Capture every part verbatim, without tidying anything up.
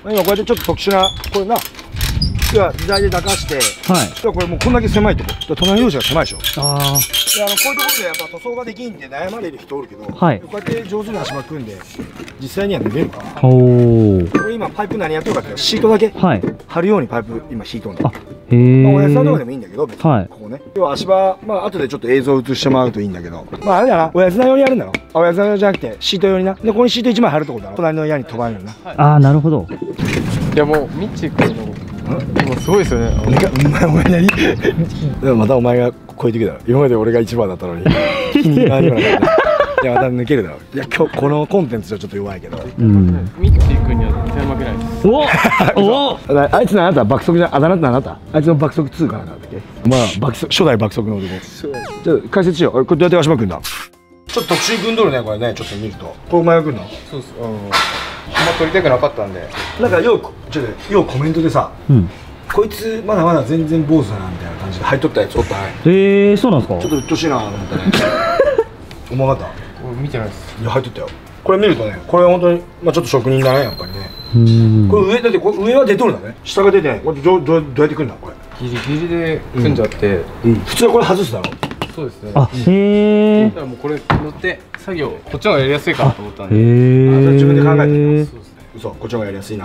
今こうやってちょっと特殊なこれな自在で抱かして、はい、これもうこんだけ狭いとこ、隣同士が狭いでしょ。ああ。で、あのこういうところでやっぱ塗装ができんって悩まれる人おるけど、はい、こうやって上手に足場組んで実際には塗れるから。おお。これ今パイプ何やってるかってシートだけ貼るようにパイプ今引いとんだ。へえ。まあおやつさんとかでもいいんだけど、別にここね。要は足場、まあ後でちょっと映像映してもらうといいんだけど、まああれだな、おやつさん用にやるんだろ。あ、おやつさんじゃなくてシート用にな。でここにシートいちまい貼るとこだろ。隣の部屋に飛ばんような。 ああ、なるほど。 いやもうミッチー君の。もうすごいですよね。 お前お前何？でもまたお前が超えてくだろ。今まで俺が一番だったのに。いやまた抜けるだろ。いや今日このコンテンツはちょっと弱いけど。うん。 ミッチー君には絶対負けないです。 おお。あいつのあなた爆速じゃあだ名ってあなた。あいつの爆速ツーかなんだっけ。まあ爆速初代爆速の男。じゃあ解説しよう。これどうやって足場組んだ。ちょっと特殊に組んどるねこれね。ちょっと見ると。これお前が組んだ。 そうです。あの。あんま撮りたくなかったんで。 なんかようちょっとようコメントでさ、うん、こいつまだまだ全然坊主だなみたいな感じで入っとったやつおったね。 へえー、そうなんですか。 ちょっとうっとしいなと思ったね。思わなかった。 俺見てないです。 いや入っとったよ。これ見るとね、これは本当にまあちょっと職人だねやっぱりね。うん。これ上だってこれ上は出とるんだね。下が出てない。これどうどうどうやって組んだこれ。 ギリギリで組んじゃって。 うん。普通はこれ外すだろ。 そうですね。 あ、へえ。 だからもうこれ乗って作業こっちの方がやりやすいかなと思ったんで。 へえ。自分で考えてる。そう、こっちの方がやりやすいなって。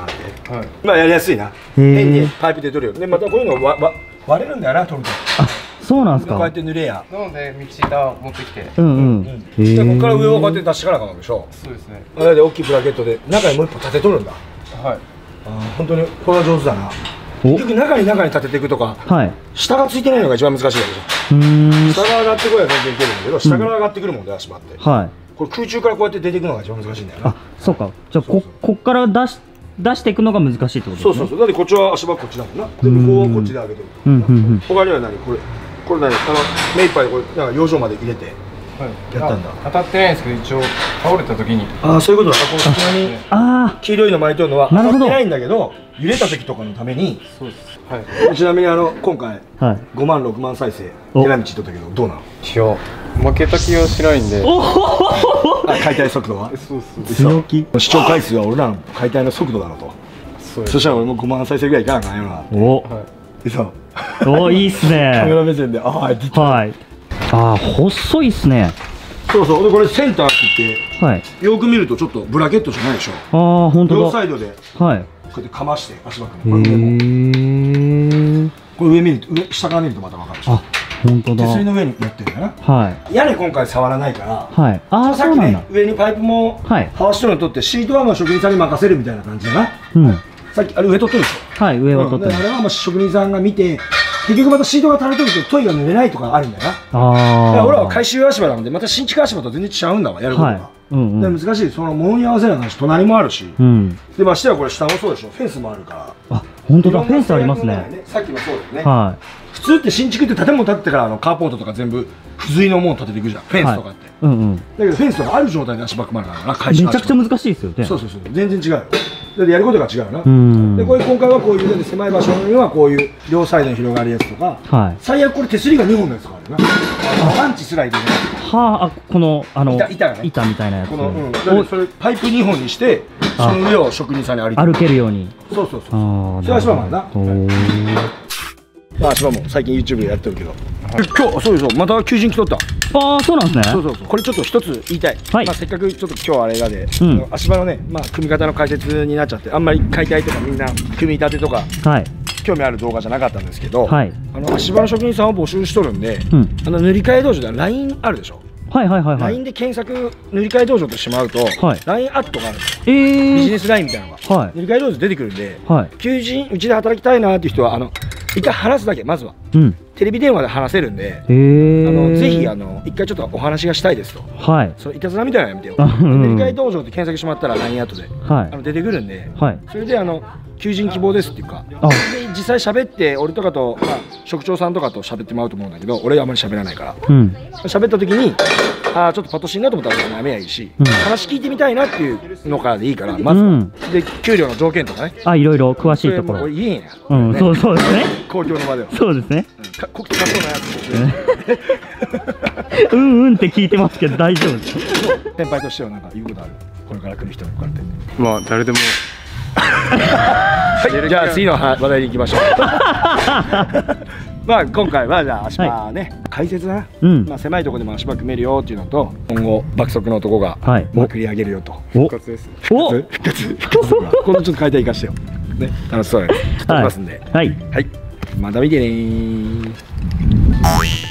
はい。まあやりやすいな。変にパイプで取るよ。でまたこういうのわわ割れるんだよな取ると。 あ、そうなんですか。 こうやって濡れや。 なので道板持ってきて。 うんうん。 でここから上をこうやって出してからかなんでしょ。 そうですね。 あれで大きいブラケットで中にもう一本立て取るんだ。 はい。 あ、本当にこれは上手だな。よく中に中に立てていくとか。はい。下がついてないのが一番難しいわけじゃん。下が上がってこいは全然いけるんだけど、下から上がってくるもんで足場って。はい。これ空中からこうやって出ていくのが一番難しいんだよな。 あ、そうか。じゃあここっから出し出していくのが難しいってことですね。 そうそうそう。だってこっちは足場こっちだもんな。で向こうはこっちで上げてる。うんうんうん。他には何これこれ何あの目いっぱいこれなんか養生まで入れてやったんだ。 当たってないんですけど一応倒れた時に。 ああそういうことだ。この隙間にあ黄色いの巻いてるのは当たってないんだけど揺れた時とかのために。そうです。はい。ちなみにあの今回ごまんろくまん再生寺道とったけどどうなの？ いや負けた気がしないんで。 あ解体速度は？ そうそう。 強気。 視聴回数は俺らの解体の速度だろうと。そしたら俺もごまん再生ぐらいいかなあかんよな。お。そう。 おいいっすね。 カメラ目線で、ああ、出た。 はい。ああ、細いっすね。 そうそう、で、これセンターって言って。はい。よく見ると、ちょっとブラケットじゃないでしょああ、本当だ。両サイドで。はい。こうやってかまして、足場組む。へえ。これ上見ると、上、下から見ると、また分かるでしょ。あ、本当だ。手すりの上にやってるんだよな。はい。屋根今回触らないから。はい。ああ、さっきね、上にパイプも。はい。はわしとるの取って、シートはもう職人さんに任せるみたいな感じだな。うん。さっきあれ上取ってるでしょ。はい、上は取ってる。あれはもう職人さんが見て結局またシートが垂れてるとトイが濡れないとかあるんだよな。ああ。俺らは回収足場なのでまた新築足場と全然違うんだわやることが。うんうん。で難しいその物に合わせる話隣もあるし。うん。でましてはこれ下もそうでしょフェンスもあるから。あ、本当だフェンスありますね。さっきもそうだよね。はい。普通って新築って建物建ってからあのカーポートとか全部付随のもの建てていくじゃんフェンスとかって。うんうん。だけどフェンスとかある状態で足場組まなからな回収。めちゃくちゃ難しいですよね。そうそうそう全然違うよ。でやることが違うな。でこれ今回はこういう狭い場所にはこういう両サイドに広がるやつとか、はい、最悪これ手すりがにほんのやつがあるな。パンチすらいでね。はあ、このあの板板がね板みたいなやつ。このうん。それパイプにほんにしてその上を職人さんに歩いて歩けるように。そうそうそう。それは足場もな。まあ足場も最近 ユーチューブ でやってるけど。今日そうそうまた求人来とった。ああそうなんですね。そうそうそうこれちょっと一つ言いたい。はい。まあせっかくちょっと今日はあれだで、足場のねまあ組み方の解説になっちゃってあんまり解体とかみんな組み立てとか興味ある動画じゃなかったんですけど、はい。あの足場の職人さんを募集しとるんで、あの塗り替え道場では ライン あるでしょ。はいはいはいはい。ライン で検索塗り替え道場としまうと ライン アットがあるんですよ。ビジネスラインみたいなのが。はい。塗り替え道場出てくるんで、求人うちで働きたいなっていう人はあの一回話すだけまずは。うん。テレビ電話で話せるんで、あのぜひあの一回ちょっとお話がしたいですと。はい。そのいたずらみたいなのやめてよ。塗り替え道場って検索してもらったら ライン アットであの出てくるんで、はい。それであの求人希望ですっていうか、で実際喋って俺とかとまあ職長さんとかと喋ってもらうと思うんだけど、俺はあんまり喋らないから。うん。喋った時にああちょっとパッとしんなと思ったらやめやいいし、話聞いてみたいなっていうのからでいいからまずで給料の条件とかね。あいろいろ詳しいところ。俺言えんや。うん。そうそうですね。公共の場では。そうですね。こきたそうなやつ。うんうんって聞いてますけど大丈夫です。先輩としてはなんか言うことある。これから来る人に向かって。 まあ誰でもはい、じゃあ次の話題に行きましょう。まあ今回はじゃあ足場ね、解説な、まあ狭いところでも足場組めるよっていうのと、今後爆速の男がまくり上げるよと。 復活です。 お、復活、復活。このちょっと解体生かしてよ。ね、楽しそうです。撮りますんで。はい。はい。また見てねー。